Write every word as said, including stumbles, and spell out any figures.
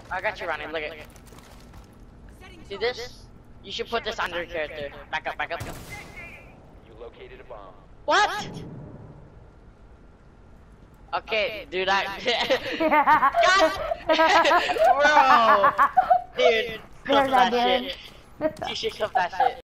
I got you running. Look at. See this? You should put this under your character. Back up, back up. You located a bomb. What? Okay, do that. God! Bro! Dude, clip that shit. You should clip that shit.